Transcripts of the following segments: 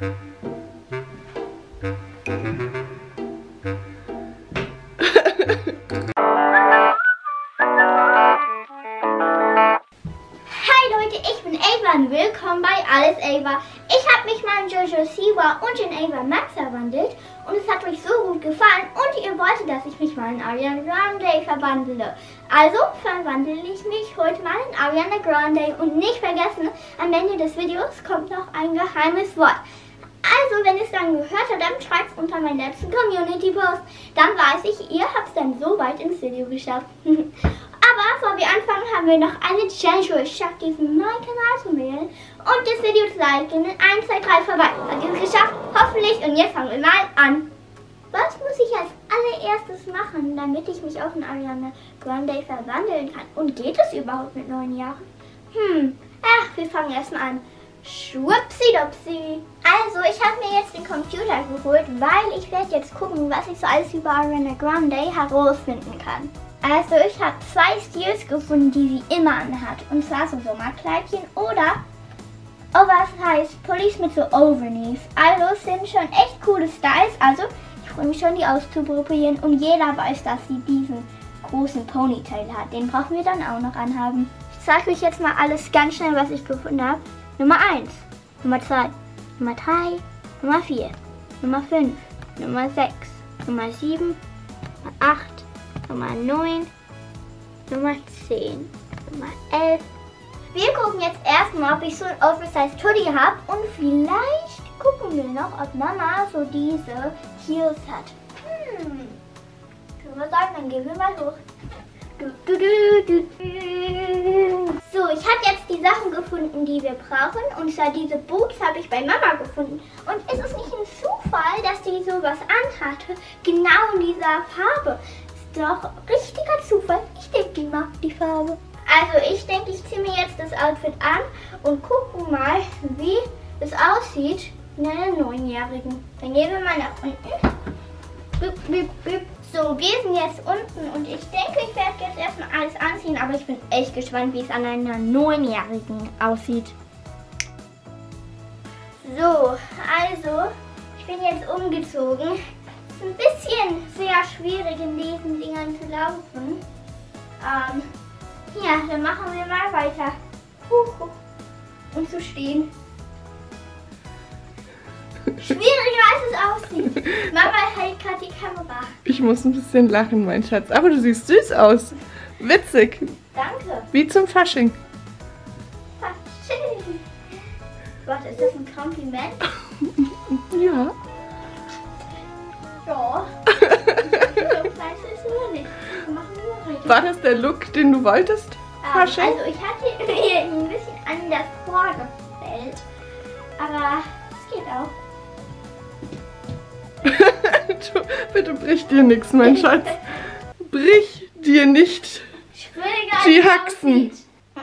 Willkommen bei Alles Ava. Ich habe mich mal in Jojo Siwa und in Ava Max verwandelt und es hat euch so gut gefallen und ihr wolltet, dass ich mich mal in Ariana Grande verwandle. Also verwandle ich mich heute mal in Ariana Grande und nicht vergessen, am Ende des Videos kommt noch ein geheimes Wort. Also, wenn ihr es dann gehört habt, dann schreibt es unter meinen letzten Community-Post. Dann weiß ich, ihr habt es dann so weit ins Video geschafft. Aber bevor wir anfangen, haben wir noch eine Challenge, wo ich schaffe, diesen neuen Kanal zu wählen und das Video zu liken. In 1, 2, 3 vorbei. Habt ihr es geschafft? Hoffentlich. Und jetzt fangen wir mal an. Was muss ich als allererstes machen, damit ich mich auch in Ariana Grande verwandeln kann? Und geht es überhaupt mit 9 Jahren? Wir fangen erstmal an. Schwuppsidupsi. Also, ich habe mir jetzt den Computer geholt, weil ich werde jetzt gucken, was ich so alles über Ariana Grande herausfinden kann. Also, ich habe 2 Stils gefunden, die sie immer anhat. Und zwar so Sommerkleidchen oder Oversized Pullis mit so Overknees. Also, es sind schon echt coole Styles. Also, ich freue mich schon, die auszuprobieren. Und jeder weiß, dass sie diesen großen Ponytail hat. Den brauchen wir dann auch noch anhaben. Ich zeige euch jetzt mal alles ganz schnell, was ich gefunden habe. Nummer 1, Nummer 2, Nummer 3, Nummer 4, Nummer 5, Nummer 6, Nummer 7, Nummer 8, Nummer 9, Nummer 10, Nummer 11. Wir gucken jetzt erstmal, ob ich so ein Oversized Hoodie habe und vielleicht gucken wir noch, ob Mama so diese Heels hat. Können wir sagen, dann gehen wir mal hoch. So, ich habe jetzt die Sachen gefunden, die wir brauchen. Und zwar diese Boots habe ich bei Mama gefunden. Und ist es nicht ein Zufall, dass die sowas anhatte? Genau in dieser Farbe. Ist doch richtiger Zufall. Ich denke, die mag die Farbe. Also ich denke, ich ziehe mir jetzt das Outfit an und gucken mal, wie es aussieht in einer 9-Jährigen. Dann gehen wir mal nach unten. Bip, bip, bip. So, wir sind jetzt unten und ich denke, ich werde jetzt erstmal alles anziehen, aber ich bin echt gespannt, wie es an einer 9-Jährigen aussieht. So, also, ich bin jetzt umgezogen. Es ist ein bisschen sehr schwierig, in diesen Dingern zu laufen. Ja, dann machen wir mal weiter. Und zu stehen. Schwieriger als es aussieht. Mama hält gerade die Kamera. Ich muss ein bisschen lachen, mein Schatz. Aber du siehst süß aus. Witzig. Danke. Wie zum Fasching. Fasching. Warte, ist das ein Kompliment? Ja. Ja. So weiß es oder nicht. Machen wir weiter. War das der Look, den du wolltest? Fasching? Also ich hatte mir ein bisschen anders vorgestellt. Aber es geht auch. Bitte brich dir nichts, mein Schatz. Brich dir nicht die Haxen.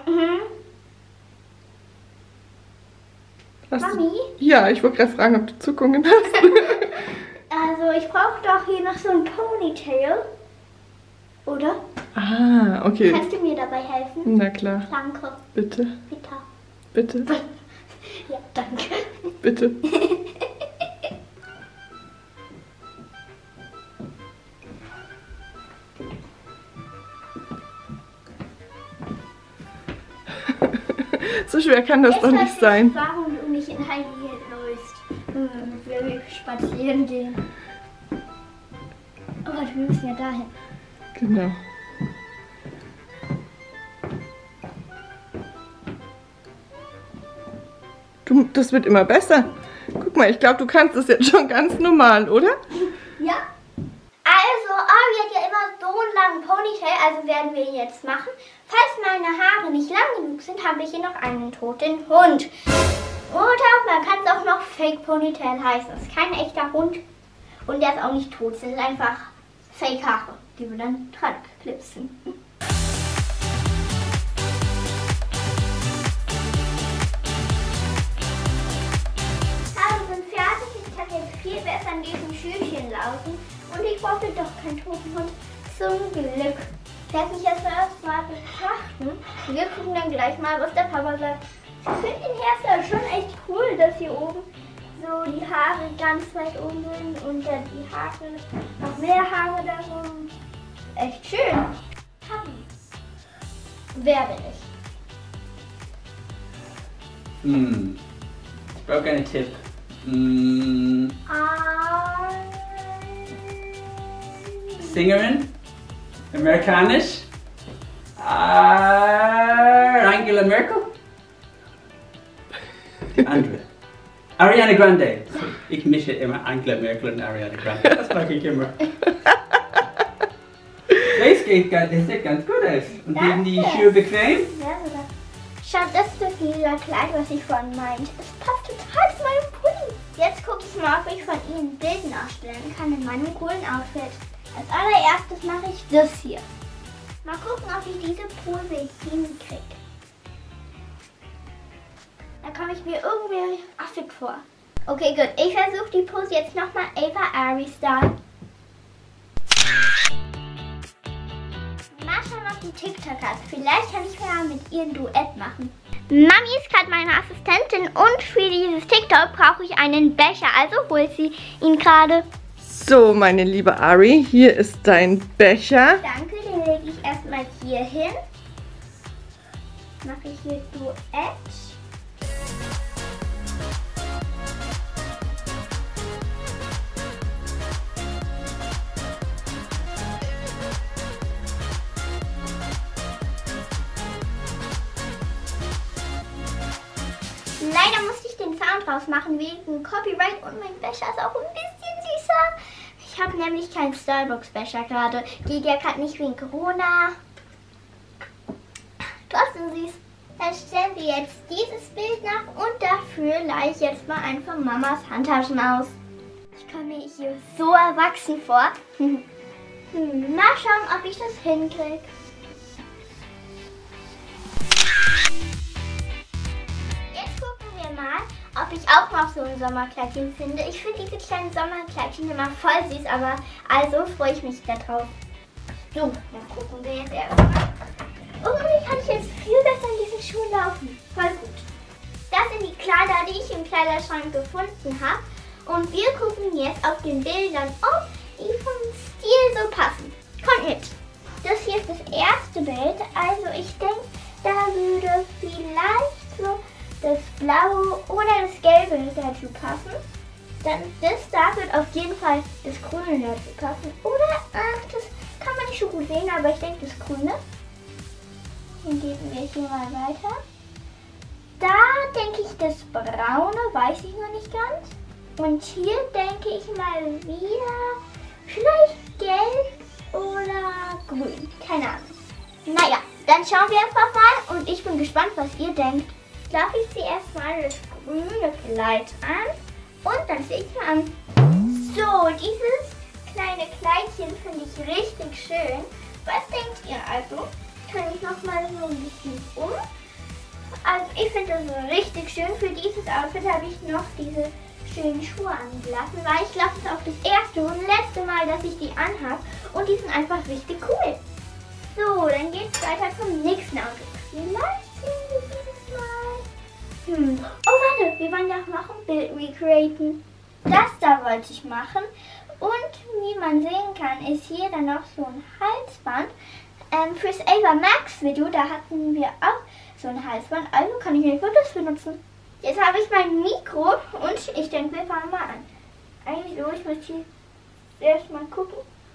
Mami? Ja, ich wollte gerade fragen, ob du Zuckungen hast. Also ich brauche doch hier noch so ein Ponytail. Oder? Ah, okay. Kannst du mir dabei helfen? Na klar. Danke. Bitte. Bitte. Bitte. Ja, danke. Bitte. So schwer kann das doch nicht sein. Warum du nicht in High Heel läufst, wenn wir spazieren gehen. Oh Gott, wir müssen ja dahin. Genau. Das wird immer besser. Guck mal, ich glaube, du kannst das jetzt schon ganz normal, oder? Ja. Also, Ari hat ja immer so einen langen Ponytail, also werden wir ihn jetzt machen. Falls meine Haare nicht lang genug sind, habe ich hier noch einen toten Hund. Oder man kann es auch noch Fake Ponytail heißen. Das ist kein echter Hund und der ist auch nicht tot. Das sind einfach Fake Haare, die wir dann dran klipsen. Haare sind fertig. Ich kann jetzt viel besser an diesen Schülchen laufen. Und ich brauchte doch keinen toten Hund. Zum Glück. Ich werde mich jetzt erstmal betrachten. Und wir gucken dann gleich mal, was der Papa sagt. Ich finde den Hairstyle schon echt cool, dass hier oben so die Haare ganz weit oben sind und dann die Haare, noch mehr Haare darum. Echt schön. Happy. Wer bin ich? Ich brauche einen Tipp. Sängerin? Amerikanisch? Angela Merkel? Die andere. Ariana Grande. Ich mische immer Angela Merkel und Ariana Grande. Das mag ich immer. Das sieht ganz gut aus. Und sind die Schuhe bequem? Ja, sogar. Schau, das ist das lila Kleid, was ich vorhin meinte. Das passt total zu meinem Pulli. Jetzt gucke ich mal, ob ich von Ihnen ein Bild nachstellen kann in meinem coolen Outfit. Als allererstes mache ich das hier. Mal gucken, ob ich diese Pose hinkriege. Da komme ich mir irgendwie affig vor. Okay, gut. Ich versuche die Pose jetzt nochmal Ava Ari-Style. Mal schauen, ob die TikTok hat. Vielleicht kann ich ja mit ihr ein Duett machen. Mami ist gerade meine Assistentin und für dieses TikTok brauche ich einen Becher. Also holt sie ihn gerade. So, meine liebe Ari, hier ist dein Becher. Danke, den lege ich erstmal hier hin. Mache ich hier Duett. Leider musste ich den Sound rausmachen wegen Copyright und mein Becher ist auch ein bisschen süßer. Ich habe nämlich keinen Starbucks-Becher gerade. Geht ja gerade nicht wegen Corona. Trotzdem süß. Dann stellen wir jetzt dieses Bild nach und dafür leihe ich jetzt mal einen von Mamas Handtaschen aus. Ich komme mir hier so erwachsen vor. Mal schauen, ob ich das hinkriege. Mal, ob ich auch noch so ein Sommerkleidchen finde. Ich finde diese kleinen Sommerkleidchen immer voll süß, aber also freue ich mich da drauf. So, dann gucken wir jetzt erstmal. Irgendwie kann ich jetzt viel besser in diesen Schuhen laufen. Voll gut. Das sind die Kleider, die ich im Kleiderschrank gefunden habe. Und wir gucken jetzt auf den Bildern, ob die vom Stil so passen. Kommt mit. Das hier ist das erste Bild. Also ich denke, da würde vielleicht so das Blaue oder das Gelbe dazu passen. Dann das da wird auf jeden Fall das Grüne dazu passen. Oder, das kann man nicht so gut sehen, aber ich denke das Grüne. Den geben wir hier mal weiter. Da denke ich das Braune, weiß ich noch nicht ganz. Und hier denke ich mal wieder vielleicht Gelb oder Grün. Keine Ahnung. Naja, dann schauen wir einfach mal und ich bin gespannt, was ihr denkt. Ich glaube, ich ziehe erstmal das grüne Kleid an und dann ziehe ich mal an. So, dieses kleine Kleidchen finde ich richtig schön. Was denkt ihr also? Kann ich nochmal so ein bisschen um? Also ich finde das richtig schön. Für dieses Outfit habe ich noch diese schönen Schuhe angelassen, weil ich glaube, das ist auch das erste und letzte Mal, dass ich die anhabe und die sind einfach richtig cool. So, dann geht es weiter zum nächsten Outfit. Vielleicht sehen wir dieses Mal. Oh warte, wir wollen ja noch ein Bild recreaten. Das da wollte ich machen. Und wie man sehen kann, ist hier dann noch so ein Halsband. Fürs Ava Max Video, da hatten wir auch so ein Halsband. Also kann ich mir das benutzen. Jetzt habe ich mein Mikro und ich denke, wir fangen mal an. Eigentlich so, ich muss hier erstmal gucken.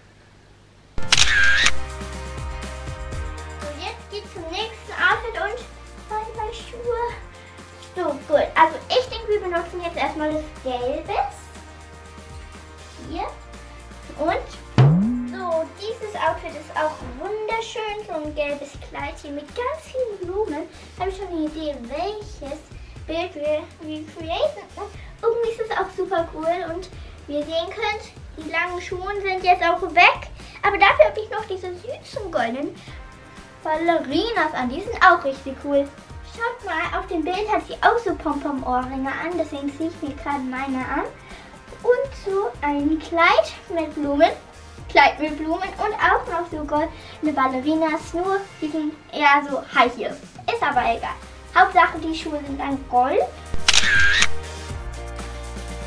So, jetzt geht's zum nächsten Outfit und meine Schuhe. So, gut. Also ich denke, wir benutzen jetzt erstmal das Gelbes. Hier. Und so, dieses Outfit ist auch wunderschön. So ein gelbes Kleidchen mit ganz vielen Blumen. Habe ich schon eine Idee, welches Bild wir recreaten. Irgendwie ist es auch super cool. Und wie ihr sehen könnt, die langen Schuhe sind jetzt auch weg. Aber dafür habe ich noch diese süßen goldenen Ballerinas an. Die sind auch richtig cool. Schaut mal, auf dem Bild hat sie auch so Pompom-Ohrringe an, deswegen ziehe ich mir gerade meine an. Und so ein Kleid mit Blumen und auch noch so goldene Ballerinas, nur die sind eher so High Heels. Ist aber egal. Hauptsache die Schuhe sind dann gold.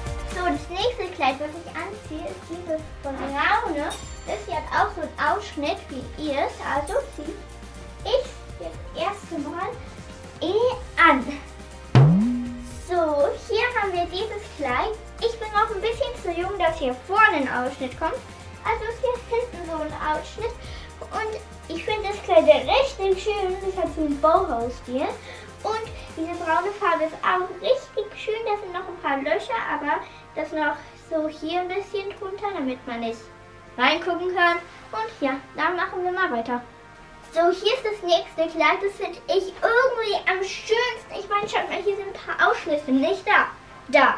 Kleid, was ich anziehe, ist dieses braune. Das hier hat auch so einen Ausschnitt wie ihr es. Also ziehe ich das erste Mal an. So, hier haben wir dieses Kleid. Ich bin noch ein bisschen zu jung, dass hier vorne ein Ausschnitt kommt. Also ist hier hinten so ein Ausschnitt. Und ich finde das Kleid richtig schön. Das hat so einen Bauhaus-Stil. Und diese braune Farbe ist auch richtig schön. Da sind noch ein paar Löcher, aber das noch so hier ein bisschen drunter, damit man nicht reingucken kann. Und ja, dann machen wir mal weiter. So, hier ist das nächste Kleid. Das finde ich irgendwie am schönsten. Ich meine, schaut mal, hier sind ein paar Ausschnitte. Nicht da. Da.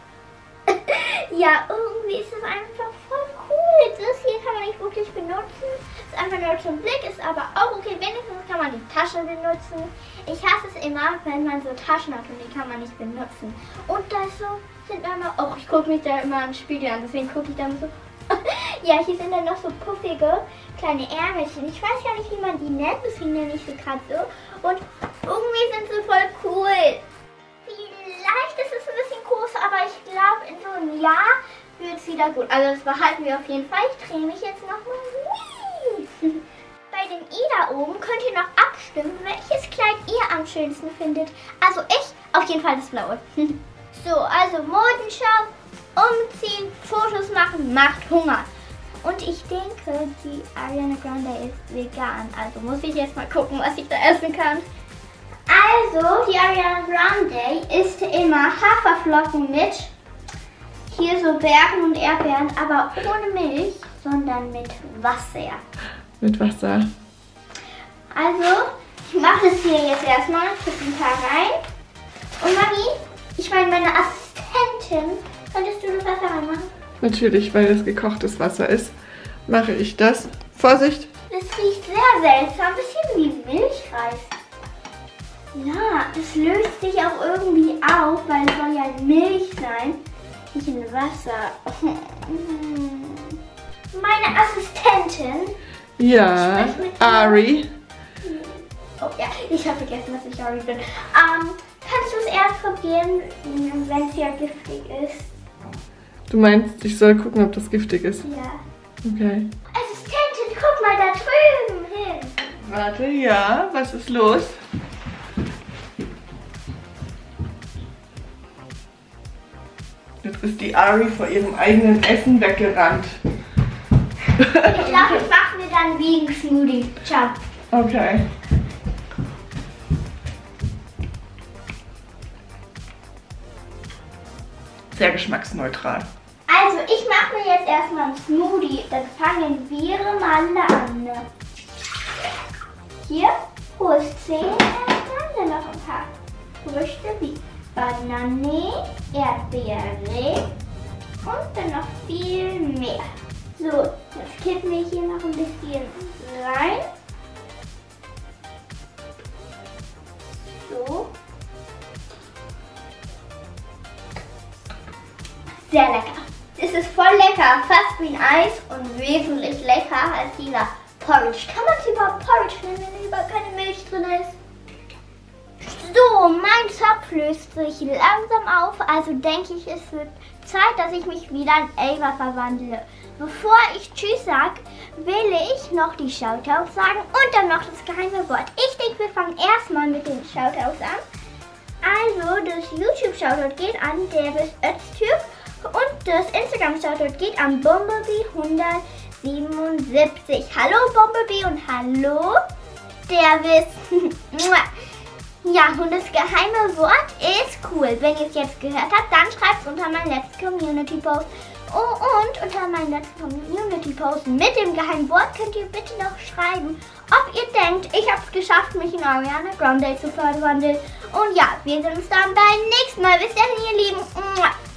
Ja, irgendwie ist das einfach voll cool. Das hier kann man nicht wirklich benutzen. Ist einfach nur zum Blick, ist aber auch okay. Wenigstens kann man die Tasche benutzen. Ich hasse es immer, wenn man so Taschen hat und die kann man nicht benutzen. Und da so sind dann noch, oh, ich gucke mich da immer im Spiegel an, deswegen gucke ich dann so. Ja, hier sind dann noch so puffige kleine Ärmelchen. Ich weiß gar nicht, wie man die nennt, das hing ja nicht so gerade so. Und irgendwie sind sie voll cool. Vielleicht ist es ein bisschen groß, aber ich glaube, in so einem Jahr wird es wieder gut. Also das behalten wir auf jeden Fall. Ich drehe mich jetzt nochmal. Bei dem I da oben könnt ihr noch abstimmen, welches Kleid ihr am schönsten findet. Also ich auf jeden Fall das blaue. So, also Modenschau, umziehen, Fotos machen, macht Hunger. Und ich denke, die Ariana Grande ist vegan. Also muss ich jetzt mal gucken, was ich da essen kann. Also, die Ariana Grande isst immer Haferflocken mit. Hier so Beeren und Erdbeeren, aber ohne Milch, sondern mit Wasser. Mit Wasser. Also, ich mache das hier jetzt erstmal, put ein paar rein. Und Mami, ich meine meine Assistentin, könntest du das Wasser reinmachen? Natürlich, weil das gekochtes Wasser ist, mache ich das. Vorsicht! Das riecht sehr seltsam, ein bisschen wie Milchreis. Ja, das löst sich auch irgendwie auf, weil es soll ja Milch sein, nicht in Wasser. Meine Assistentin. Ja, Ari. Oh ja, ich habe vergessen, dass ich Ari bin. Kannst du es erst probieren, wenn es ja giftig ist? Du meinst, ich soll gucken, ob das giftig ist? Ja. Okay. Assistentin, guck mal da drüben hin. Warte, ja, was ist los? Jetzt ist die Ari vor ihrem eigenen Essen weggerannt. Ich glaube, ich mache mir dann Vegan Smoothie. Ciao. Okay. Sehr geschmacksneutral. Also, ich mache mir jetzt erstmal einen Smoothie. Dann fangen wir mal an. Hier, Rosé, dann noch ein paar Früchte wie Banane, Erdbeere und dann noch viel mehr. So, jetzt kippen wir hier noch ein bisschen rein. So. Sehr lecker. Es ist voll lecker, fast wie ein Eis und wesentlich leckerer als dieser Porridge. Kann man es überhaupt Porridge nennen, wenn überhaupt keine Milch drin ist? So, mein Zopf löst sich langsam auf, also denke ich, es wird Zeit, dass ich mich wieder in Ava verwandle. Bevor ich Tschüss sage, will ich noch die Shoutouts sagen und dann noch das geheime Wort. Ich denke, wir fangen erstmal mit den Shoutouts an. Also, das YouTube-Shoutout geht an Davis Öztürk und das Instagram-Shoutout geht an Bumblebee177. Hallo Bumblebee und hallo Davis. Ja, und das geheime Wort ist cool. Wenn ihr es jetzt gehört habt, dann schreibt es unter meinen letzten Community-Post. Oh, und unter meinen letzten Community-Post mit dem geheimen Wort könnt ihr bitte noch schreiben, ob ihr denkt, ich habe es geschafft, mich in Ariana Grande zu verwandeln. Und ja, wir sehen uns dann beim nächsten Mal. Bis dahin, ihr Lieben.